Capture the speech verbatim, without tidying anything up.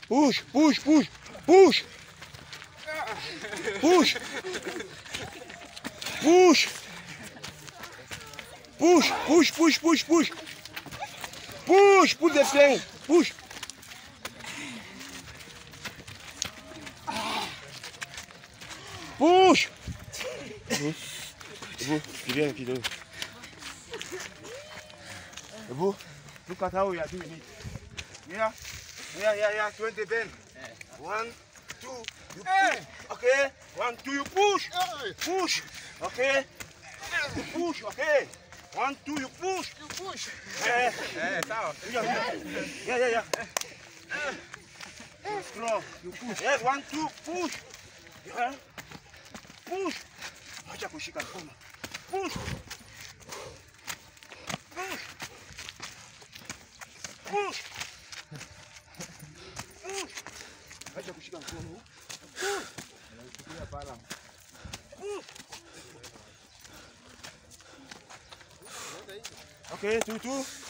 Push, push, push, push. Push. Push. Push, push, push, push, push. Push, push the thing. Push. Push. Ebu, fikiria kidogo. Ebu, look at how we are doing it. Yeah, yeah, yeah, yeah. twenty bend. One, two, you push. Okay. One, two, you push. Push. Okay. You push. Okay. One, two, you push. You push. Eh, Eh, sawa. yeah, yeah, yeah. You scroll. You push. Yes, one, two, push. Yeah. Push. Acha kushika mkono. Push. Push. Push. Push. Acha kushika mkono. Push. Push. Okay, two, two.